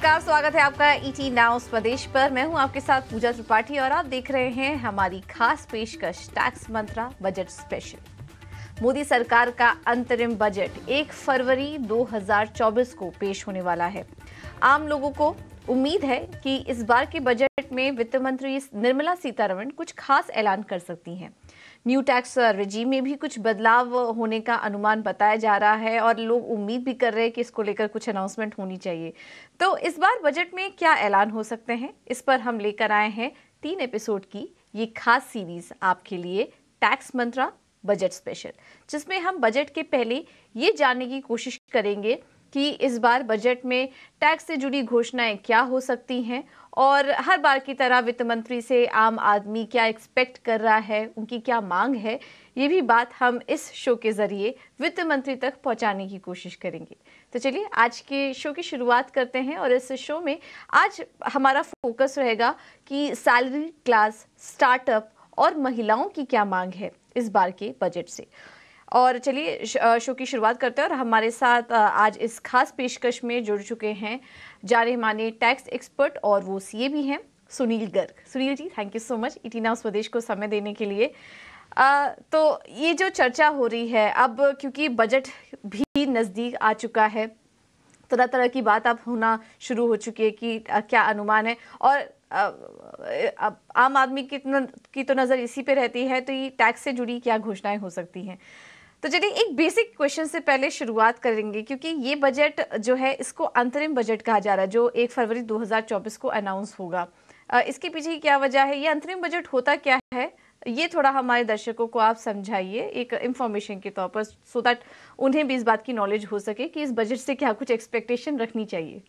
नमस्कार, स्वागत है आपका ईटी नाउ स्वदेश पर। मैं हूं आपके साथ पूजा त्रिपाठी और आप देख रहे हैं हमारी खास पेशकश tax mantra budget special. Modi सरकार का अंतरिम बजट 1 फरवरी 2024 को पेश होने वाला है। आम लोगों को उम्मीद है कि इस बार के बजट में वित्त मंत्री निर्मला सीतारमण कुछ खास ऐलान कर सकती हैं। न्यू टैक्स रेजीम में भी कुछ बदलाव होने का अनुमान बताया जा रहा है और लोग उम्मीद भी कर रहे हैं कि इसको लेकर कुछ अनाउंसमेंट होनी चाहिए। तो इस बार बजट में क्या ऐलान हो सकते हैं, इस पर हम लेकर आए हैं 3 एपिसोड की ये खास सीरीज आपके लिए, टैक्स मंत्रा बजट स्पेशल, जिसमें हम बजट के पहले ये जानने की कोशिश करेंगे कि इस बार बजट में टैक्स से जुड़ी घोषणाएं क्या हो सकती हैं और हर बार की तरह वित्त मंत्री से आम आदमी क्या एक्सपेक्ट कर रहा है, उनकी क्या मांग है, ये भी बात हम इस शो के जरिए वित्त मंत्री तक पहुंचाने की कोशिश करेंगे। तो चलिए आज के शो की शुरुआत करते हैं और इस शो में आज हमारा फोकस रहेगा कि सैलरी क्लास, स्टार्टअप और महिलाओं की क्या मांग है इस बार के बजट से। और चलिए शो की शुरुआत करते हैं और हमारे साथ आज इस खास पेशकश में जुड़ चुके हैं जाने माने टैक्स एक्सपर्ट और वो सीए भी हैं, Sunil Garg. Sunil ji, thank you so much ET now Swadesh को समय देने के लिए। तो ये जो चर्चा हो रही है अब, क्योंकि बजट भी नज़दीक आ चुका है, तरह तरह की बात अब होना शुरू हो चुकी है कि क्या अनुमान है और आम आदमी की तो नज़र इसी पे रहती है, तो ये टैक्स से जुड़ी क्या घोषणाएं हो सकती हैं। तो चलिए एक बेसिक क्वेश्चन से पहले शुरुआत करेंगे, क्योंकि ये बजट जो है इसको अंतरिम बजट कहा जा रहा है, जो 1 फरवरी 2024 को अनाउंस होगा। इसके पीछे क्या वजह है, ये अंतरिम बजट होता क्या है, ये थोड़ा हमारे दर्शकों को आप समझाइए एक इंफॉर्मेशन के तौर पर, सो दैट उन्हें भी इस बात की नॉलेज हो सके कि इस बजट से क्या कुछ एक्सपेक्टेशन रखनी चाहिए।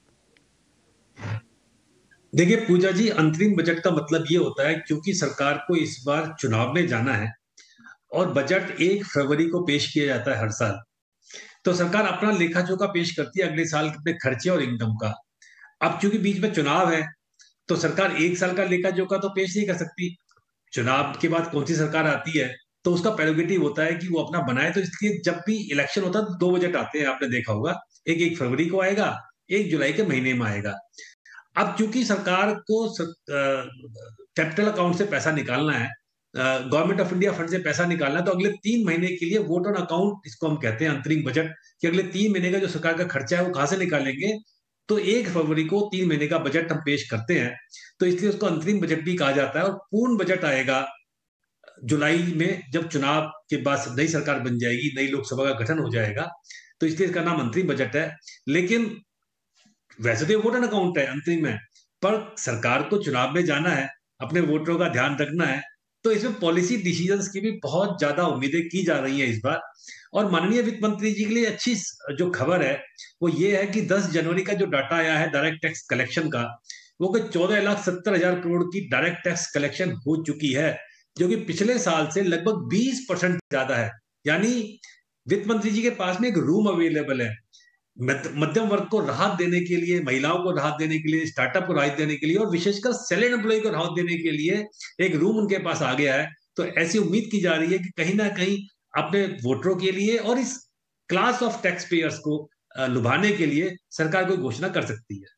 देखिए पूजा जी, अंतरिम बजट का मतलब ये होता है क्योंकि सरकार को इस बार चुनाव में जाना है और बजट 1 फरवरी को पेश किया जाता है हर साल। तो सरकार अपना लेखा जोखा पेश करती है अगले साल के अपने खर्चे और इनकम का। अब चूंकि बीच में चुनाव है तो सरकार 1 साल का लेखा जोखा तो पेश नहीं कर सकती। चुनाव के बाद कौन सी सरकार आती है तो उसका प्रेरोगेटिव होता है कि वो अपना बनाए। तो इसलिए जब भी इलेक्शन होता है तो 2 बजट आते हैं, आपने देखा होगा। एक 1 फरवरी को आएगा, 1 जुलाई के महीने में आएगा। अब चूंकि सरकार को कैपिटल अकाउंट से पैसा निकालना है, गवर्नमेंट ऑफ इंडिया फंड से पैसा निकालना है, तो अगले 3 महीने के लिए वोट ऑन अकाउंट, इसको हम कहते हैं अंतरिम बजट, कि अगले 3 महीने का जो सरकार का खर्चा है वो कहां से निकालेंगे। तो 1 फरवरी को 3 महीने का बजट हम पेश करते हैं, तो इसलिए उसको अंतरिम बजट भी कहा जाता है। और पूर्ण बजट आएगा जुलाई में, जब चुनाव के बाद नई सरकार बन जाएगी, नई लोकसभा का गठन हो जाएगा, तो इसलिए इसका नाम अंतरिम बजट है। लेकिन वैसे तो ये वोटर अकाउंट है, अंतरिम है, पर सरकार को चुनाव में जाना है, अपने वोटरों का ध्यान रखना है, तो इसमें पॉलिसी डिसीजंस की भी बहुत ज्यादा उम्मीदें की जा रही हैं इस बार। और माननीय वित्त मंत्री जी के लिए अच्छी जो खबर है वो ये है कि 10 जनवरी का जो डाटा आया है डायरेक्ट टैक्स कलेक्शन का, वो कि 14,70,000 करोड़ की डायरेक्ट टैक्स कलेक्शन हो चुकी है, जो कि पिछले साल से लगभग 20% ज्यादा है। यानी वित्त मंत्री जी के पास में एक रूम अवेलेबल है मध्यम वर्ग को राहत देने के लिए, महिलाओं को राहत देने के लिए, स्टार्टअप को राहत देने के लिए और विशेषकर सेलेड एम्प्लॉय को राहत देने के लिए एक रूम उनके पास आ गया है। तो ऐसी उम्मीद की जा रही है कि कहीं ना कहीं अपने वोटरों के लिए और इस क्लास ऑफ टैक्स पेयर्स को लुभाने के लिए सरकार कोई घोषणा कर सकती है।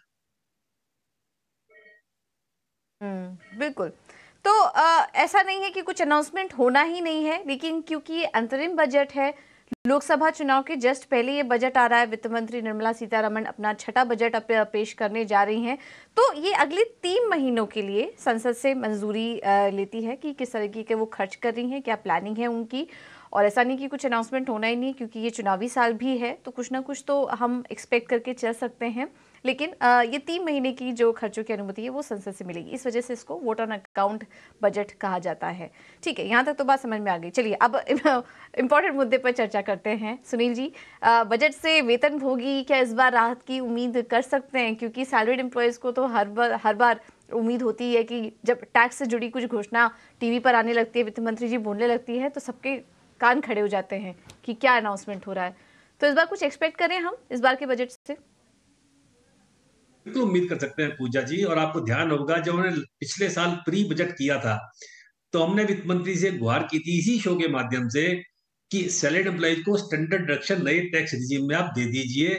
बिल्कुल। तो ऐसा नहीं है कि कुछ अनाउंसमेंट होना ही नहीं है, लेकिन क्योंकि ये अंतरिम बजट है, लोकसभा चुनाव के जस्ट पहले ये बजट आ रहा है, वित्त मंत्री निर्मला सीतारमण अपना छठा बजट पेश करने जा रही हैं, तो ये अगले 3 महीनों के लिए संसद से मंजूरी लेती है कि किस तरीके के वो खर्च कर रही हैं, क्या प्लानिंग है उनकी। और ऐसा नहीं कि कुछ अनाउंसमेंट होना ही नहीं, क्योंकि ये चुनावी साल भी है, तो कुछ ना कुछ तो हम एक्सपेक्ट करके चल सकते हैं। लेकिन ये 3 महीने की जो खर्चों की अनुमति है वो संसद से मिलेगी, इस वजह से इसको वोट ऑन अकाउंट बजट कहा जाता है। ठीक है, यहाँ तक तो बात समझ में आ गई। चलिए अब इम्पोर्टेंट मुद्दे पर चर्चा करते हैं। सुनील जी, बजट से वेतनभोगी क्या इस बार राहत की उम्मीद कर सकते हैं, क्योंकि सैलरीड एम्प्लॉयज को तो हर बार उम्मीद होती है कि जब टैक्स से जुड़ी कुछ घोषणा टीवी पर आने लगती है, वित्त मंत्री जी बोलने लगती है, तो सबके कान खड़े हो जाते हैं कि क्या अनाउंसमेंट हो रहा है। तो इस बार कुछ एक्सपेक्ट करें हम इस बार के बजट से? बिल्कुल उम्मीद कर सकते हैं पूजा जी। और आपको ध्यान होगा जब उन्होंने पिछले साल प्री बजट किया था तो हमने वित्त मंत्री से गुहार की थी इसी शो के माध्यम से कि सैलरीड एम्प्लॉइज को स्टैंडर्ड डिडक्शन नए टैक्स रिजीम में आप दे दीजिए,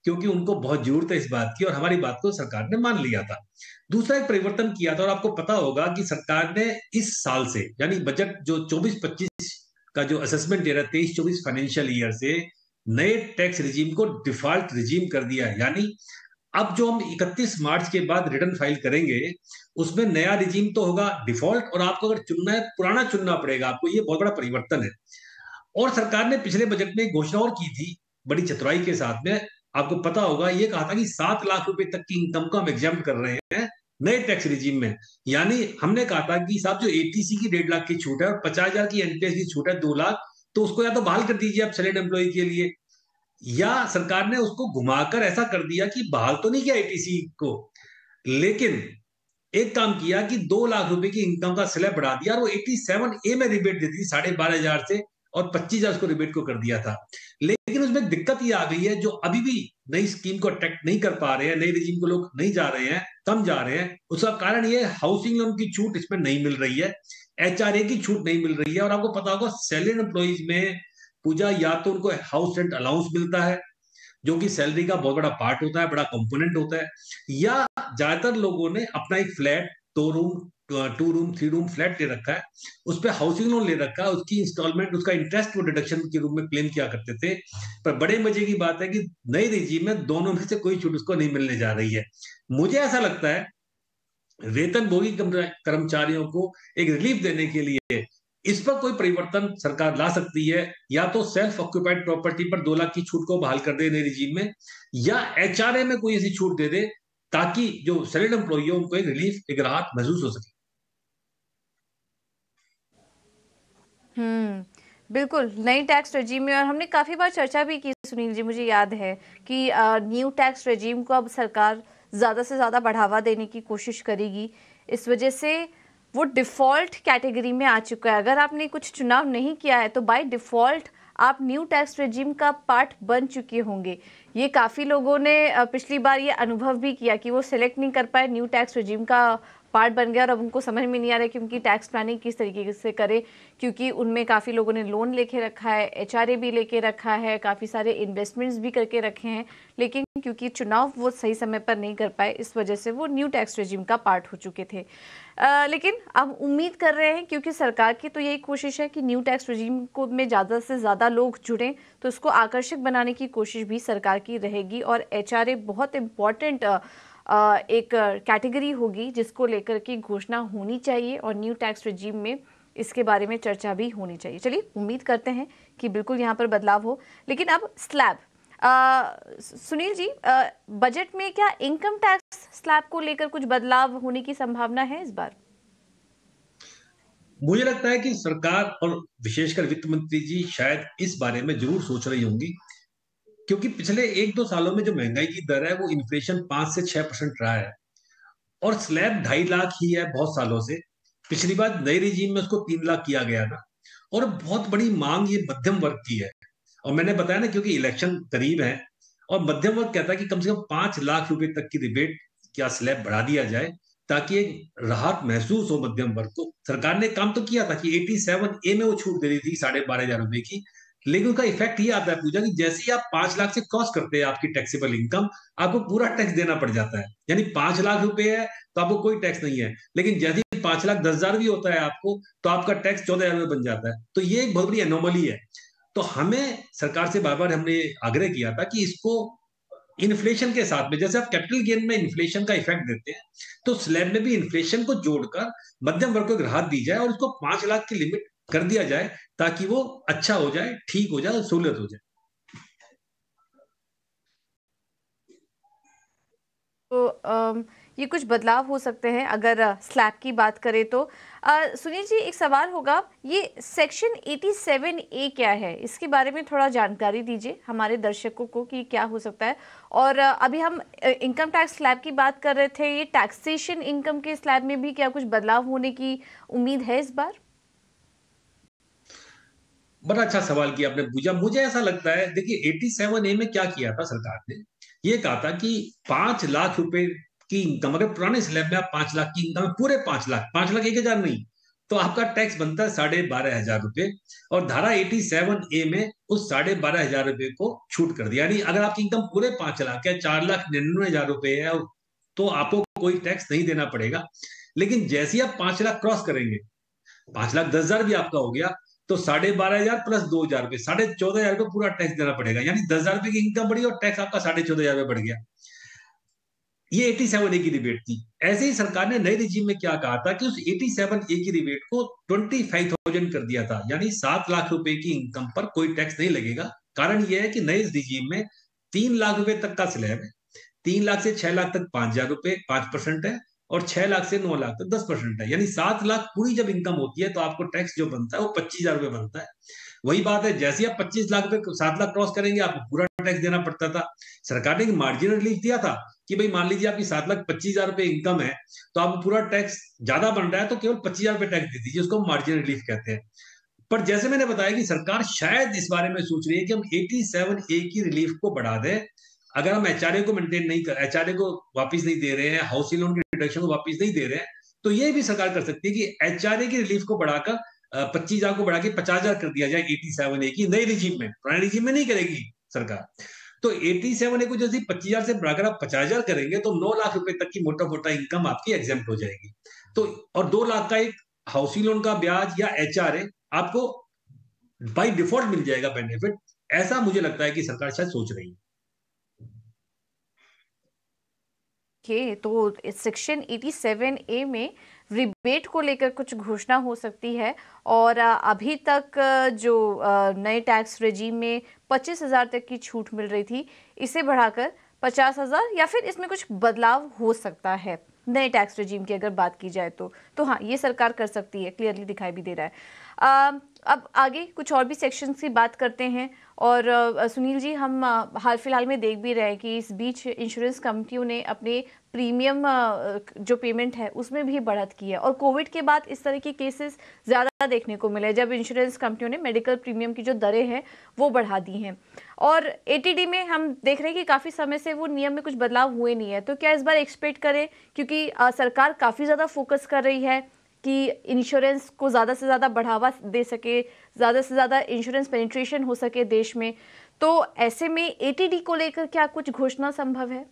क्योंकि उनको बहुत जरूरत है इस बात की और हमारी बात को सरकार ने मान लिया था। दूसरा एक परिवर्तन किया था और आपको पता होगा कि सरकार ने इस साल से यानी बजट जो 24-25 का जो असेसमेंट दे रहा है 23-24 फाइनेंशियल ईयर से नए टैक्स रिजीम को डिफॉल्ट रिजीम कर दिया है। यानी अब जो हम 31 मार्च के बाद रिटर्न फाइल करेंगे उसमें नया रिजीम तो होगा डिफॉल्ट, और आपको अगर चुनना है पुराना चुनना पड़ेगा आपको। ये बहुत बड़ा परिवर्तन है। और सरकार ने पिछले बजट में एक घोषणा और की थी बड़ी चतुराई के साथ में, आपको पता होगा, ये कहा था कि 7 लाख रुपए तक की इनकम को हम एग्जाम कर रहे हैं नए टैक्स रिजीम में। यानी हमने कहा था कि साहब जो एटीसी की 1.5 लाख की छूट है और 50,000 की एनपीएस की छूट है 2 लाख, तो उसको या तो बहाल कर दीजिए आप सैलरीड एम्प्लॉय के लिए, या सरकार ने उसको घुमाकर ऐसा कर दिया कि बहाल तो नहीं किया एटीसी को, लेकिन एक काम किया कि 2 लाख रुपए की इनकम का स्लैब बढ़ा दिया और वो 87A में रिबेट देती थी 12,500 से, और 25,000 उसको रिबेट को कर दिया था। लेकिन उसमें दिक्कत ये आ गई है, जो अभी भी नई स्कीम को अट्रैक्ट नहीं कर पा रहे हैं, नई रिजीम को लोग नहीं जा रहे हैं, कम जा रहे हैं, उसका कारण ये हाउसिंग लोन की छूट इसमें नहीं मिल रही है, एचआरए की छूट नहीं मिल रही है। और आपको पता होगा सैलरीड एम्प्लॉइज में पूजा या तो उनको हाउस रेंट अलाउंस मिलता है जो कि सैलरी का बहुत बड़ा पार्ट होता है, बड़ा कंपोनेंट होता है, या ज्यादातर लोगों ने अपना एक flat 2 room 2 room 3 room flat ले रखा है, उस पर हाउसिंग लोन ले रखा है, उसकी इंस्टॉलमेंट उसका इंटरेस्ट वो डिडक्शन के रूप में क्लेम किया करते थे। पर बड़े मजे की बात है कि नई रिजीम में दोनों में से कोई छूट उसको नहीं मिलने जा रही है। मुझे ऐसा लगता है वेतनभोगी कर्मचारियों को एक रिलीफ देने के लिए इस पर कोई परिवर्तन सरकार ला सकती है, या तो सेल्फ ऑक्यूपाइड प्रॉपर्टी पर 2 लाख की छूट को बहाल कर दे नए रिजीम में, या एचआरए में कोई ऐसी छूट दे दे ताकि जो सैलरीड एम्प्लॉई हो उनको एक रिलीफ, एक राहत महसूस हो सके। बिल्कुल नई टैक्स रेजीम में, और हमने काफ़ी बार चर्चा भी की सुनील जी, मुझे याद है कि न्यू टैक्स रेजीम को अब सरकार ज़्यादा से ज़्यादा बढ़ावा देने की कोशिश करेगी। इस वजह से वो डिफ़ॉल्ट कैटेगरी में आ चुका है। अगर आपने कुछ चुनाव नहीं किया है तो बाय डिफ़ॉल्ट आप न्यू टैक्स रेजीम का पार्ट बन चुके होंगे। ये काफ़ी लोगों ने पिछली बार ये अनुभव भी किया कि वो सिलेक्ट नहीं कर पाए, न्यू टैक्स रेजीम का पार्ट बन गया और अब उनको समझ में नहीं आ रहा है कि उनकी टैक्स प्लानिंग किस तरीके से करें, क्योंकि उनमें काफ़ी लोगों ने लोन लेके रखा है, एचआरए भी लेके रखा है, काफ़ी सारे इन्वेस्टमेंट्स भी करके रखे हैं, लेकिन क्योंकि चुनाव वो सही समय पर नहीं कर पाए इस वजह से वो न्यू टैक्स रेजिम का पार्ट हो चुके थे। लेकिन अब उम्मीद कर रहे हैं, क्योंकि सरकार की तो यही कोशिश है कि न्यू टैक्स रेजिम को में ज़्यादा से ज़्यादा लोग जुड़ें, तो इसको आकर्षक बनाने की कोशिश भी सरकार की रहेगी। और एचआरए बहुत इम्पॉर्टेंट एक कैटेगरी होगी जिसको लेकर की घोषणा होनी चाहिए और न्यू टैक्स रेजिम में इसके बारे में चर्चा भी होनी चाहिए। चलिए उम्मीद करते हैं कि बिल्कुल यहाँ पर बदलाव हो। लेकिन अब स्लैब, सुनील जी, बजट में क्या इनकम टैक्स स्लैब को लेकर कुछ बदलाव होने की संभावना है इस बार? मुझे लगता है कि सरकार और विशेषकर वित्त मंत्री जी शायद इस बारे में जरूर सोच रही होंगी, क्योंकि पिछले 1-2 सालों में जो महंगाई की दर है वो इन्फ्लेशन 5 से 6% रहा है, और स्लैब 2.5 लाख ही है बहुत सालों से। पिछली बार नई रिजीम में उसको 3 लाख किया गया था, और बहुत बड़ी मांग ये मध्यम वर्ग की है। और मैंने बताया ना, क्योंकि इलेक्शन करीब है और मध्यम वर्ग कहता है कि कम से कम 5 लाख रुपए तक की रिबेट क्या स्लैब बढ़ा दिया जाए ताकि एक राहत महसूस हो मध्यम वर्ग को। सरकार ने काम तो किया था कि 87A में वो छूट दे दी थी 12,500 रुपए की, लेकिन उसका इफेक्ट ये आता है पूजा कि जैसे ही आप 5 लाख से क्रॉस करते हैं आपकी टैक्सेबल इनकम, आपको पूरा टैक्स देना पड़ जाता है। यानी 5 लाख रुपए है तो आपको कोई टैक्स नहीं है, लेकिन जैसे ही 5,10,000 भी होता है आपको, तो आपका टैक्स 14,000 बन जाता है। तो ये एक बहुत बड़ी एनोमली है। तो हमें सरकार से बार बार हमने आग्रह किया था कि इसको इन्फ्लेशन के साथ में, जैसे आप कैपिटल गेन में इन्फ्लेशन का इफेक्ट देते हैं, तो स्लैब में भी इन्फ्लेशन को जोड़कर मध्यम वर्ग को एक राहत दी जाए और उसको 5 लाख की लिमिट कर दिया जाए ताकि वो अच्छा हो जाए, ठीक हो जाए, सहूलियत हो जाए। तो ये कुछ बदलाव हो सकते हैं अगर स्लैब की बात करें तो। सुनील जी, एक सवाल होगा, ये सेक्शन 87A क्या है? इसके बारे में थोड़ा जानकारी दीजिए हमारे दर्शकों को कि क्या हो सकता है। और अभी हम इनकम टैक्स स्लैब की बात कर रहे थे, ये टैक्सेशन इनकम के स्लैब में भी क्या कुछ बदलाव होने की उम्मीद है इस बार? बड़ा अच्छा सवाल किया आपने पूछा। मुझे ऐसा लगता है, देखिए 87A में क्या किया था सरकार ने, ये कहा था कि 5 लाख रुपए की इनकम, अगर पुराने स्लैब में आप 5 लाख की इनकम है, पूरे 5 लाख, 5 लाख 1,000 नहीं, तो आपका टैक्स बनता है 12,500 रुपए, और धारा 87A में उस 12,500 रुपए को छूट कर दिया। यानी अगर आपकी इनकम पूरे 5 लाख है, 4,99,000 रुपए है, तो आपको कोई टैक्स नहीं देना पड़ेगा। लेकिन जैसे ही आप 5 लाख क्रॉस करेंगे, 5,10,000 भी आपका हो गया, तो 12,500 प्लस 2,000 रुपए, 14,500 रुपए पूरा टैक्स देना पड़ेगा। यानी 10,000 रुपए की इनकम बढ़ी और टैक्स आपका 14,500 रुपए बढ़ गया। ये 87A की रिबेट थी। ऐसे ही सरकार ने नए रिजीम में क्या कहा था कि उस 87A की रिबेट को 25,000 कर दिया था, यानी 7 लाख रुपए की इनकम पर कोई टैक्स नहीं लगेगा। कारण यह है कि नए रिजीम में 3 लाख रुपए तक का स्लैब है। 3 लाख से 6 लाख तक 5,000 रुपए 5% है, और 6 लाख से 9 लाख तक 10% है। यानी 7 लाख पूरी जब इनकम होती है तो आपको टैक्स जो बनता है वो 25,000 रुपए बनता है। वही बात है, जैसे ही आप 25 लाख रुपए 7 लाख क्रॉस करेंगे आपको पूरा टैक्स देना पड़ता था। सरकार ने एक मार्जिनल रिलीफ दिया था कि भाई मान लीजिए आपकी 7,25,000 रुपए इनकम है, तो आपको पूरा टैक्स ज्यादा बन रहा है तो केवल 25,000 रुपए टैक्स दे दीजिए, उसको मार्जिनल रिलीफ कहते हैं। पर जैसे मैंने बताया कि सरकार शायद इस बारे में सोच रही है कि हम 87A की रिलीफ को बढ़ा दें। अगर हम एचआरए को मेंटेन नहीं कर, एचआरए को वापस नहीं दे रहे हैं, हाउसिंग लोन की डिडक्शन को वापस नहीं दे रहे हैं, तो ये भी सरकार कर सकती है कि एचआरए की रिलीफ को बढ़ाकर 25,000 को बढ़ा के 50,000 कर दिया जाए 87A की नई रिजीम में। पुराने रिजीम में नहीं करेगी सरकार। तो 87A को जैसे 25,000 से बढ़ाकर आप 50,000 करेंगे तो 9 लाख रुपए तक की मोटा मोटा इनकम आपकी एग्जेम्प्ट हो जाएगी। तो और 2 लाख का एक हाउसिंग लोन का ब्याज या एचआरए आपको बाय डिफॉल्ट मिल जाएगा बेनिफिट। ऐसा मुझे लगता है कि सरकार शायद सोच रही है। तो सेक्शन 87A में रिबेट को लेकर कुछ घोषणा हो सकती है, और अभी तक जो नए टैक्स रेजीम में 25,000 तक की छूट मिल रही थी, इसे बढ़ाकर 50,000 या फिर इसमें कुछ बदलाव हो सकता है नए टैक्स रेजीम की अगर बात की जाए तो हाँ, ये सरकार कर सकती है, क्लियरली दिखाई भी दे रहा है। अब आगे कुछ और भी सेक्शंस की बात करते हैं। और सुनील जी, हम हाल फिलहाल में देख भी रहे हैं कि इस बीच इंश्योरेंस कंपनियों ने अपने प्रीमियम जो पेमेंट है उसमें भी बढ़त की है, और कोविड के बाद इस तरह के केसेस ज़्यादा देखने को मिले जब इंश्योरेंस कंपनियों ने मेडिकल प्रीमियम की जो दरें हैं वो बढ़ा दी हैं। और एटीडी में हम देख रहे हैं कि काफ़ी समय से वो नियम में कुछ बदलाव हुए नहीं है, तो क्या इस बार एक्सपेक्ट करें, क्योंकि सरकार काफ़ी ज़्यादा फोकस कर रही है कि इंश्योरेंस को ज़्यादा से ज़्यादा बढ़ावा दे सके, ज़्यादा से ज़्यादा इंश्योरेंस पेनिट्रेशन हो सके देश में, तो ऐसे में एटीडी को लेकर क्या कुछ घोषणा संभव है?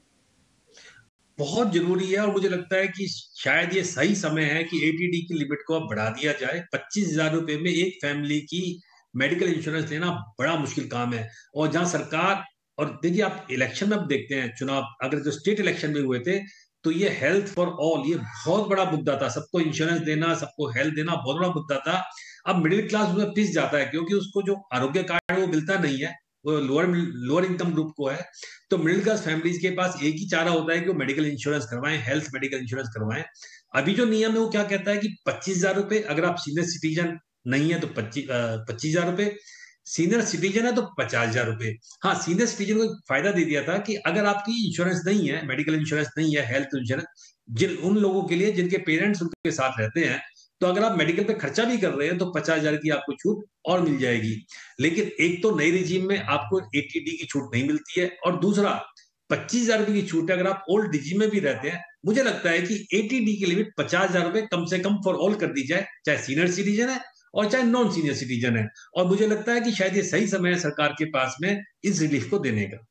बहुत जरूरी है, और मुझे लगता है कि शायद ये सही समय है कि एटीडी की लिमिट को अब बढ़ा दिया जाए। 25,000 रुपए में एक फैमिली की मेडिकल इंश्योरेंस लेना बड़ा मुश्किल काम है। और जहां सरकार, और देखिए आप इलेक्शन में अब देखते हैं, चुनाव अगर जो स्टेट इलेक्शन में हुए थे, तो ये हेल्थ फॉर ऑल ये बहुत बड़ा मुद्दा था। सबको इंश्योरेंस देना, सबको हेल्थ देना बहुत बड़ा मुद्दा था। अब मिडिल क्लास उसमें पिस जाता है, क्योंकि उसको जो आरोग्य कार्ड है वो मिलता नहीं है, वो लोअर इनकम ग्रुप को है। तो मिडिल क्लास फैमिलीज के पास एक ही चारा होता है कि वो मेडिकल इंश्योरेंस करवाएं, हेल्थ मेडिकल इंश्योरेंस करवाएं। अभी जो नियम है वो क्या कहता है कि 25,000 रुपए, अगर आप सीनियर सिटीजन नहीं है तो 25,000 रुपए, सीनियर सिटीजन है तो 50,000 रुपए। हाँ, सीनियर सिटीजन को एक फायदा दे दिया था कि अगर आपकी इंश्योरेंस नहीं है, मेडिकल इंश्योरेंस नहीं है, हेल्थ इंश्योरेंस, जिन उन लोगों के लिए जिनके पेरेंट्स उनके साथ रहते हैं, तो अगर आप मेडिकल पे खर्चा भी कर रहे हैं तो 50,000 की आपको छूट और मिल जाएगी। लेकिन एक तो नई रिजीम में आपको एटीडी की छूट नहीं मिलती है, और दूसरा 25,000 रुपए की छूट है अगर आप ओल्ड रिजीम में भी रहते हैं। मुझे लगता है कि एटीडी की लिमिट 50,000 रुपए कम से कम फॉर ऑल कर दी जाए, चाहे सीनियर सिटीजन है और चाहे नॉन सीनियर सिटीजन है। और मुझे लगता है कि शायद ये सही समय है सरकार के पास में इस रिलीफ को देने का।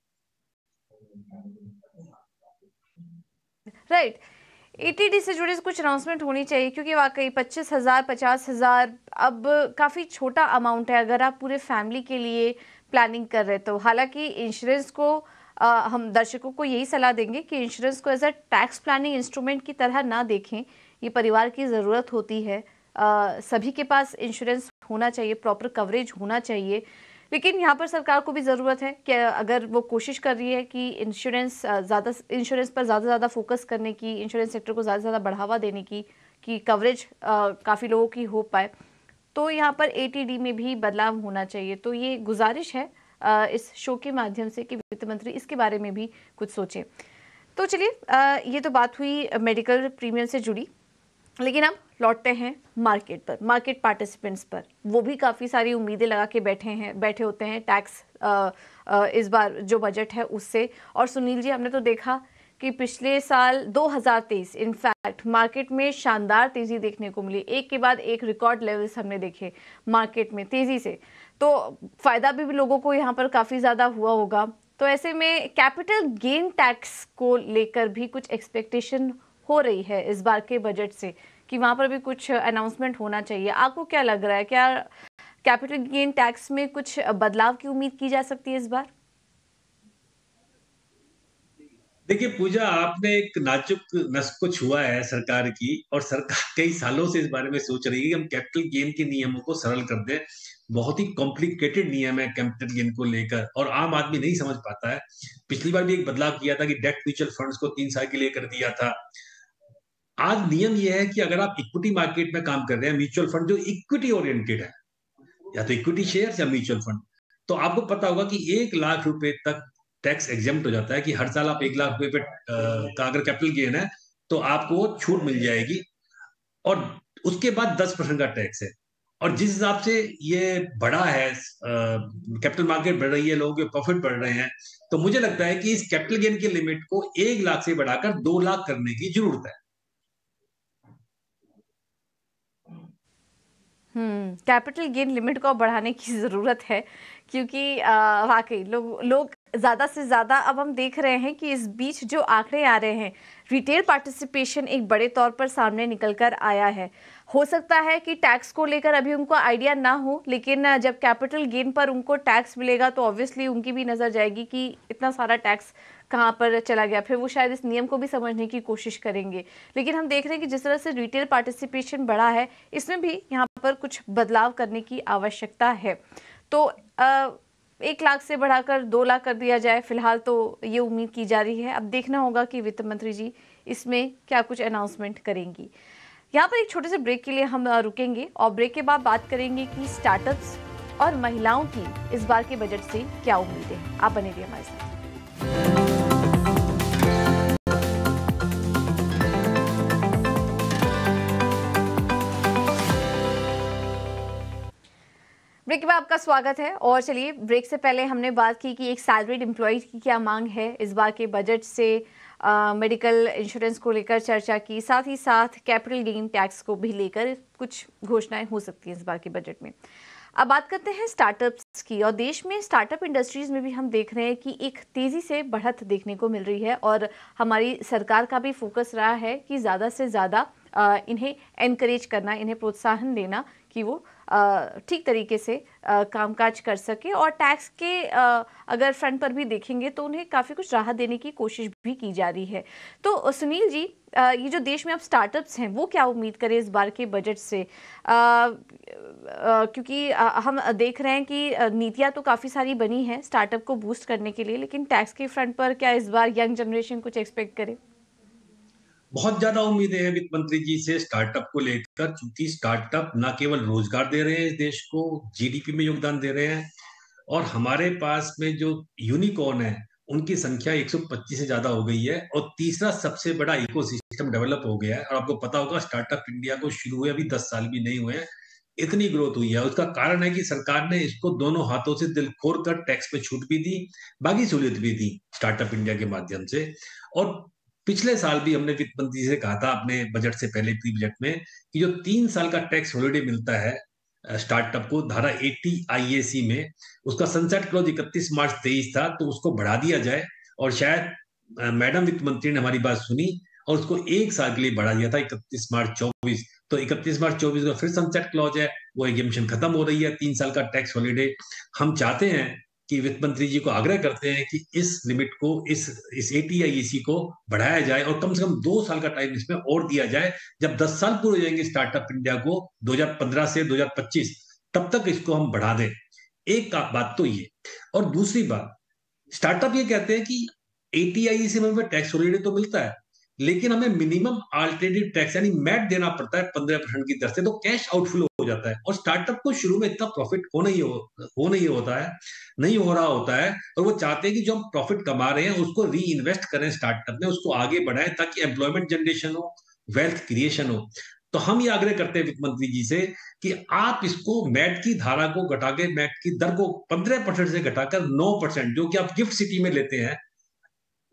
राइट, एटीडी से जुड़े कुछ अनाउंसमेंट होनी चाहिए, क्योंकि वाकई 25,000 50,000 अब काफ़ी छोटा अमाउंट है अगर आप पूरे फैमिली के लिए प्लानिंग कर रहे तो। हालांकि इंश्योरेंस को हम दर्शकों को यही सलाह देंगे कि इंश्योरेंस को as a tax planning instrument की तरह ना देखें, ये परिवार की ज़रूरत होती है। सभी के पास इंश्योरेंस होना चाहिए, प्रॉपर कवरेज होना चाहिए। लेकिन यहाँ पर सरकार को भी ज़रूरत है कि अगर वो कोशिश कर रही है कि इंश्योरेंस पर ज़्यादा फोकस करने की, इंश्योरेंस सेक्टर को ज़्यादा से ज़्यादा बढ़ावा देने की, कि कवरेज काफ़ी लोगों की हो पाए, तो यहाँ पर एटीडी में भी बदलाव होना चाहिए। तो ये गुजारिश है इस शो के माध्यम से कि वित्त मंत्री इसके बारे में भी कुछ सोचें। तो चलिए, ये तो बात हुई मेडिकल प्रीमियम से जुड़ी, लेकिन अब लौटते हैं मार्केट पर, मार्केट पार्टिसिपेंट्स पर। वो भी काफ़ी सारी उम्मीदें लगा के बैठे होते हैं टैक्स इस बार जो बजट है उससे। और सुनील जी, हमने तो देखा कि पिछले साल 2023 इनफैक्ट मार्केट में शानदार तेजी देखने को मिली, एक के बाद एक रिकॉर्ड लेवल्स हमने देखे मार्केट में तेजी से, तो फायदा भी लोगों को यहाँ पर काफी ज्यादा हुआ होगा। तो ऐसे में कैपिटल गेन टैक्स को लेकर भी कुछ एक्सपेक्टेशन हो रही है इस बार के बजट से कि वहां पर भी कुछ अनाउंसमेंट होना चाहिए। आपको क्या लग रहा है, क्या कैपिटल गेन टैक्स में कुछ बदलाव की उम्मीद की जा सकती है इस बार? देखिए पूजा, आपने एक नाजुक नस को छुआ है सरकार की, और सरकार कई सालों से इस बारे में सोच रही है कि हम कैपिटल गेन के नियमों को सरल कर दें। बहुत ही कॉम्प्लिकेटेड नियम है कैपिटल गेन को लेकर, और आम आदमी नहीं समझ पाता है। पिछली बार भी एक बदलाव किया था कि डेट म्यूचुअल फंड्स को 3 साल के लिए कर दिया था। आज नियम यह है कि अगर आप इक्विटी मार्केट में काम कर रहे हैं, म्यूचुअल फंड जो इक्विटी ओरिएंटेड है, या तो इक्विटी शेयर या म्यूचुअल फंड, तो आपको पता होगा कि 1 लाख रुपए तक टैक्स एग्जेम्प्ट हो जाता है, कि हर साल आप 1 लाख रुपए पे का अगर कैपिटल गेन है तो आपको छूट मिल जाएगी, और उसके बाद 10% का टैक्स है। और जिस हिसाब से ये बढ़ा है, कैपिटल मार्केट बढ़ रही है, लोगों के प्रॉफिट बढ़ रहे हैं, तो मुझे लगता है कि इस कैपिटल गेन की लिमिट को 1 लाख से बढ़ाकर 2 लाख करने की जरूरत है। कैपिटल गेन लिमिट को बढ़ाने की ज़रूरत है, क्योंकि वाकई लोग ज़्यादा से ज़्यादा, अब हम देख रहे हैं कि इस बीच जो आंकड़े आ रहे हैं, रिटेल पार्टिसिपेशन एक बड़े तौर पर सामने निकल कर आया है। हो सकता है कि टैक्स को लेकर अभी उनको आइडिया ना हो, लेकिन जब कैपिटल गेन पर उनको टैक्स मिलेगा तो ऑब्वियसली उनकी भी नज़र जाएगी कि इतना सारा टैक्स कहाँ पर चला गया। फिर वो शायद इस नियम को भी समझने की कोशिश करेंगे। लेकिन हम देख रहे हैं कि जिस तरह से रिटेल पार्टिसिपेशन बढ़ा है, इसमें भी यहाँ पर कुछ बदलाव करने की आवश्यकता है। तो 1 लाख से बढ़ाकर 2 लाख कर दिया जाए, फिलहाल तो ये उम्मीद की जा रही है। अब देखना होगा कि वित्त मंत्री जी इसमें क्या कुछ अनाउंसमेंट करेंगी। यहाँ पर एक छोटे से ब्रेक के लिए हम रुकेंगे, और ब्रेक के बाद बात करेंगे कि स्टार्टअप्स और महिलाओं की इस बार के बजट से क्या उम्मीदें हैं। आप बने रहिए हमारे साथ। ब्रेक के बाद आपका स्वागत है। और चलिए, ब्रेक से पहले हमने बात की कि एक सैलरीड एम्प्लॉय की क्या मांग है इस बार के बजट से, मेडिकल इंश्योरेंस को लेकर चर्चा की, साथ ही साथ कैपिटल गेन टैक्स को भी लेकर कुछ घोषणाएं हो सकती हैं इस बार के बजट में। अब बात करते हैं स्टार्टअप्स की, और देश में स्टार्टअप इंडस्ट्रीज में भी हम देख रहे हैं कि एक तेजी से बढ़त देखने को मिल रही है, और हमारी सरकार का भी फोकस रहा है कि ज़्यादा से ज़्यादा इन्हें एनकरेज करना, इन्हें प्रोत्साहन देना कि वो ठीक तरीके से कामकाज कर सके। और टैक्स के अगर फ्रंट पर भी देखेंगे तो उन्हें काफ़ी कुछ राहत देने की कोशिश भी की जा रही है। तो सुनील जी, ये जो देश में अब स्टार्टअप्स हैं वो क्या उम्मीद करें इस बार के बजट से, क्योंकि हम देख रहे हैं कि नीतियाँ तो काफ़ी सारी बनी हैं स्टार्टअप को बूस्ट करने के लिए, लेकिन टैक्स के फ्रंट पर क्या इस बार यंग जनरेशन कुछ एक्सपेक्ट करे? बहुत ज्यादा उम्मीदें हैं वित्त मंत्री जी से स्टार्टअप को लेकर, क्योंकि स्टार्टअप न केवल रोजगार दे रहे हैं इस देश को, जीडीपी में योगदान दे रहे हैं, और हमारे पास में जो यूनिकॉर्न है उनकी संख्या 125 से ज्यादा हो गई है, और तीसरा सबसे बड़ा इकोसिस्टम डेवलप हो गया है। और आपको पता होगा स्टार्टअप इंडिया को शुरू हुए अभी 10 साल भी नहीं हुए हैं, इतनी ग्रोथ हुई है। उसका कारण है कि सरकार ने इसको दोनों हाथों से दिल खोल कर टैक्स पे छूट भी दी, बाकी सहूलियत भी दी स्टार्टअप इंडिया के माध्यम से। और पिछले साल भी हमने वित्त मंत्री से कहा था अपने बजट से पहले प्री बजट में, कि जो 3 साल का टैक्स हॉलिडे मिलता है स्टार्टअप को धारा 80 आईएसी में, उसका सनसेट क्लॉज 31 मार्च 23 था, तो उसको बढ़ा दिया जाए। और शायद मैडम वित्त मंत्री ने हमारी बात सुनी और उसको 1 साल के लिए बढ़ा दिया था, 31 मार्च 24। तो 31 मार्च 24 का फिर सनसेट क्लॉज है, वो एग्जेम्पशन खत्म हो रही है, 3 साल का टैक्स हॉलिडे। हम चाहते हैं कि वित्त मंत्री जी को आग्रह करते हैं कि इस लिमिट को, इस एटीआईसी को बढ़ाया जाए, और कम से कम 2 साल का टाइम इसमें और दिया जाए। जब 10 साल पूरे हो जाएंगे स्टार्टअप इंडिया को 2015 से 2025, तब तक इसको हम बढ़ा दें। एक बात तो ये, और दूसरी बात, स्टार्टअप ये कहते हैं कि एटीआई से हमें टैक्स हॉलिडे तो मिलता है, लेकिन हमें मिनिमम अल्टरनेटिव टैक्स यानी मैट देना पड़ता है 15% की दर से, तो कैश आउटफ्लो हो जाता है। और स्टार्टअप को शुरू में इतना प्रॉफिट हो नहीं होता है, नहीं हो रहा होता है, और वो चाहते हैं कि जो हम प्रॉफिट कमा रहे हैं उसको री इन्वेस्ट करें स्टार्टअप में, उसको आगे बढ़ाएं, ताकि एम्प्लॉयमेंट जनरेशन हो, वेल्थ क्रिएशन हो। तो हम ये आग्रह करते हैं वित्त मंत्री जी से कि आप इसको मैट की धारा को घटा के, मैट की दर को 15% से घटाकर 9%, जो कि आप गिफ्ट सिटी में लेते हैं,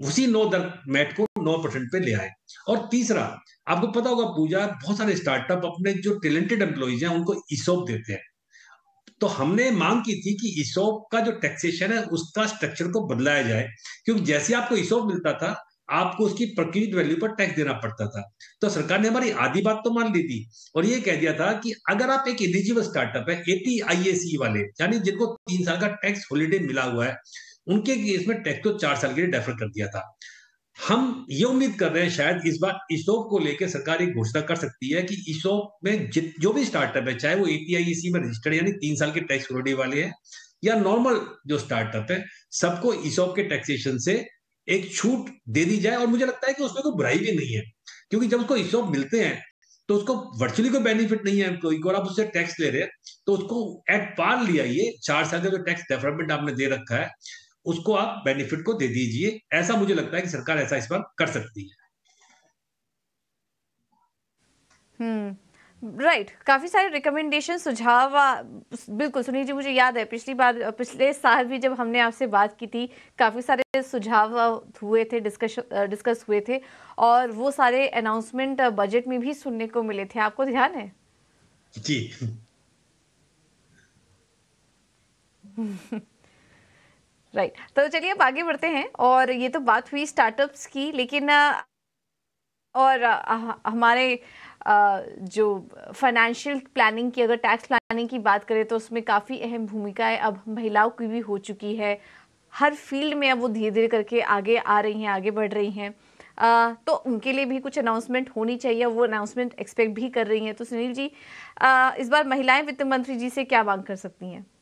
उसी 9 दर मैट को 9% पे ले आए। और तीसरा, आपको पता होगा पूजा, बहुत सारे स्टार्टअप अपने जो टैलेंटेड एम्प्लॉइज हैं उनको ईसॉप देते हैं। तो हमने मांग की थी कि ईसॉप का जो टैक्सेशन है उसका स्ट्रक्चर को बदलाया जाए, क्योंकि जैसे आपको ईसॉप मिलता था आपको उसकी प्रक्रिया वैल्यू पर टैक्स देना पड़ता था। तो सरकार ने हमारी आधी बात तो मान ली थी और ये कह दिया था कि अगर आप एक एलिजिबल स्टार्टअप है, 80 IAC वाले, यानी जिनको 3 साल का टैक्स हॉलीडे मिला हुआ है, उनके केस में टैक्स को 4 साल के लिए डेफर कर दिया था। हम ये उम्मीद कर रहे हैं शायद इस बार ईसॉप को लेकर सरकार एक घोषणा कर सकती है कि ईसॉप में जो भी स्टार्टअप है, चाहे वो ATIEC में रजिस्टर्ड यानी 3 साल के टैक्स हॉलिडे वाले हैं या नॉर्मल जो स्टार्टअप है, सबको ईसॉप के टैक्सेशन से एक छूट दे दी जाए। और मुझे लगता है कि उसमें कोई बुराई भी नहीं है, क्योंकि जब उसको ईसॉप मिलते हैं तो उसको वर्चुअली कोई बेनिफिट नहीं है एम्प्लॉय को, और आप उससे टैक्स ले रहे हैं तो उसको एट पार लिया, ये 4 साल का जो टैक्स डेफरमेंट आपने दे रखा है उसको आप बेनिफिट को दे दीजिए। ऐसा मुझे लगता है कि सरकार ऐसा इस बार कर सकती है। राइट, काफी सारे रिकमेंडेशन सुझाव बिल्कुल सुनील जी, मुझे याद है पिछले साल भी जब हमने आपसे बात की थी काफी सारे सुझाव हुए थे, डिस्कस हुए थे, और वो सारे अनाउंसमेंट बजट में भी सुनने को मिले थे, आपको ध्यान है? जी। राइट, तो चलिए अब आगे बढ़ते हैं। और ये तो बात हुई स्टार्टअप्स की, लेकिन और हमारे जो फाइनेंशियल प्लानिंग की, अगर टैक्स प्लानिंग की बात करें तो उसमें काफ़ी अहम भूमिकाएं अब महिलाओं की भी हो चुकी है। हर फील्ड में अब वो धीरे धीरे करके आगे आ रही हैं, आगे बढ़ रही हैं। तो उनके लिए भी कुछ अनाउंसमेंट होनी चाहिए, वो अनाउंसमेंट एक्सपेक्ट भी कर रही हैं। तो सुनील जी, इस बार महिलाएं वित्त मंत्री जी से क्या मांग कर सकती हैं?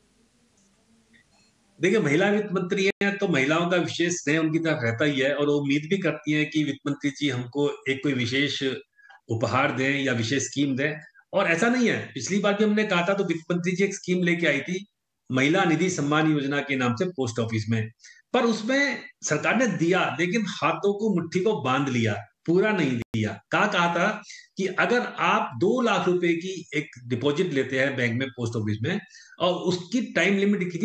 देखिए, महिला वित्त मंत्री हैं तो महिलाओं का विशेष स्नेह उनकी तरफ रहता ही है, और वो उम्मीद भी करती हैं कि वित्त मंत्री जी हमको एक कोई विशेष उपहार दें या विशेष स्कीम दें। और ऐसा नहीं है, पिछली बार भी हमने कहा था तो वित्त मंत्री जी एक स्कीम लेके आई थी, महिला निधि सम्मान योजना के नाम से पोस्ट ऑफिस में। पर उसमें सरकार ने दिया, लेकिन हाथों को मुट्ठी को बांध लिया, पूरा नहीं दिया। कहा था कि अगर आप 2 लाख रुपए की एक डिपॉजिट लेते हैं बैंक में, पोस्ट ऑफिस में, और उसकी टाइम लिमिट लिखी थी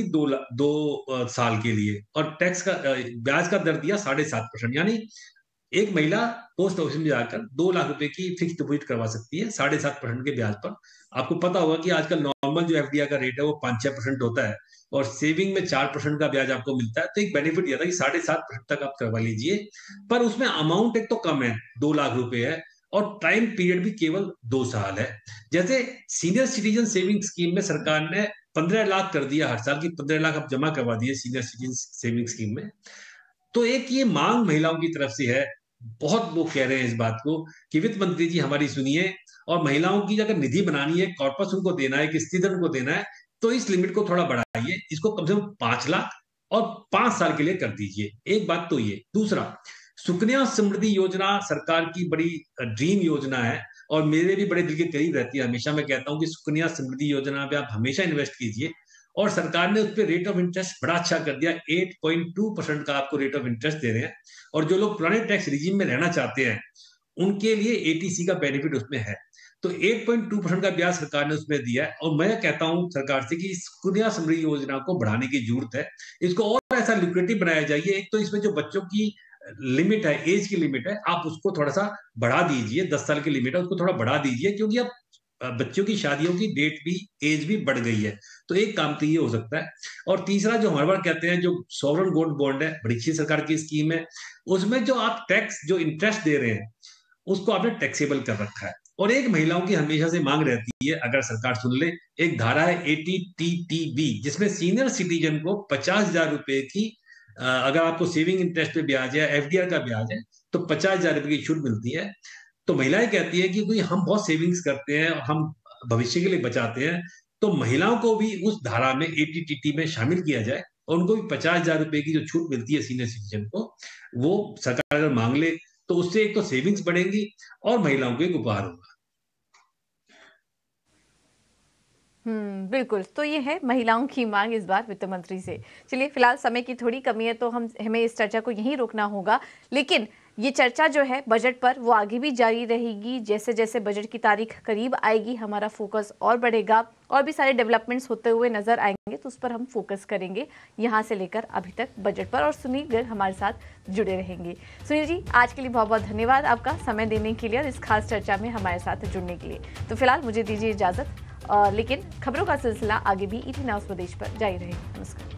2 साल के लिए, और टैक्स का ब्याज का दर दिया 7.5%, यानी एक महिला पोस्ट ऑफिस में जाकर 2 लाख रुपए की फिक्स डिपॉजिट करवा सकती है 7.5% के ब्याज पर। आपको पता होगा कि आजकल नॉर्मल जो FDI का रेट है वो 5-6% होता है, और सेविंग में 4% का ब्याज आपको मिलता है। तो एक बेनिफिट दिया था कि 7.5% तक आप करवा लीजिए, पर उसमें अमाउंट एक तो कम है, 2 लाख रुपए है, और टाइम पीरियड भी केवल 2 साल है। जैसे सीनियर सिटीजन सेविंग स्कीम में सरकार ने 15 लाख कर दिया, हर साल की 15 लाख आप जमा करवा दिए सीनियर सिटीजन सेविंग स्कीम में। तो एक ये मांग महिलाओं की तरफ से है, बहुत लोग कह रहे हैं इस बात को कि वित्त मंत्री जी हमारी सुनिए, और महिलाओं की अगर निधि बनानी है, कॉर्पस उनको देना है, किस्ती दर उनको देना है, तो इस लिमिट को थोड़ा बढ़ाइए, इसको कम से कम 5 लाख और 5 साल के लिए कर दीजिए। एक बात तो ये। दूसरा, सुकन्या समृद्धि योजना सरकार की बड़ी ड्रीम योजना है, और मेरे भी बड़े दिल के करीब रहती है। हमेशा मैं कहता हूं कि सुकन्या समृद्धि योजना पे आप हमेशा इन्वेस्ट कीजिए, और सरकार ने उस पर रेट ऑफ इंटरेस्ट बड़ा अच्छा कर दिया, 8.2% का आपको रेट ऑफ इंटरेस्ट दे रहे हैं। और जो लोग पुराने टैक्स रिजीम में रहना चाहते हैं उनके लिए ATC का बेनिफिट उसमें है। तो 8.2% का ब्याज सरकार ने उसमें दिया है, और मैं कहता हूं सरकार से कि इस सुकन्या समृद्धि योजना को बढ़ाने की जरूरत है। इसको और ऐसा लुक्रेटिव बनाया जाइए। एक तो इसमें जो बच्चों की लिमिट है, एज की लिमिट है, आप उसको थोड़ा सा बढ़ा दीजिए, 10 साल की लिमिट है, उसको थोड़ा बढ़ा दीजिए, क्योंकि अब बच्चों की शादियों की डेट भी, एज भी बढ़ गई है। तो एक काम तो ये हो सकता है। और तीसरा, जो हर बार कहते हैं, जो सॉवरन गोल्ड बॉन्ड है, बड़ी अच्छी सरकार की स्कीम है, उसमें जो आप टैक्स जो इंटरेस्ट दे रहे हैं उसको आपने टैक्सेबल कर रखा है। और एक महिलाओं की हमेशा से मांग रहती है, अगर सरकार सुन ले, एक धारा है 80TTB, जिसमें सीनियर सिटीजन को 50,000 रुपए की अगर आपको सेविंग इंटरेस्ट पे ब्याज है, FDR का ब्याज है, तो 50,000 रुपए की छूट मिलती है। तो महिलाएं कहती है कि कोई हम बहुत सेविंग्स करते हैं, हम भविष्य के लिए बचाते हैं, तो महिलाओं को भी उस धारा में 80TT में शामिल किया जाए, और उनको भी 50,000 रुपए की जो छूट मिलती है सीनियर सिटीजन को, वो सरकार अगर मांग ले तो उससे एक तो सेविंग्स बढ़ेंगी और महिलाओं को एक उपहार होगा। बिल्कुल। तो ये है महिलाओं की मांग इस बार वित्त मंत्री से। चलिए, फिलहाल समय की थोड़ी कमी है तो हमें इस चर्चा को यहीं रोकना होगा, लेकिन ये चर्चा जो है बजट पर वो आगे भी जारी रहेगी। जैसे जैसे बजट की तारीख करीब आएगी हमारा फोकस और बढ़ेगा और भी सारे डेवलपमेंट्स होते हुए नजर आएंगे, तो उस पर हम फोकस करेंगे यहाँ से लेकर अभी तक बजट पर। और सुनील गर्ग हमारे साथ जुड़े रहेंगे। सुनील जी, आज के लिए बहुत बहुत धन्यवाद आपका समय देने के लिए और इस खास चर्चा में हमारे साथ जुड़ने के लिए। तो फिलहाल मुझे दीजिए इजाजत, लेकिन खबरों का सिलसिला आगे भी ET नाउ स्वदेश पर जारी रहेगा। नमस्कार।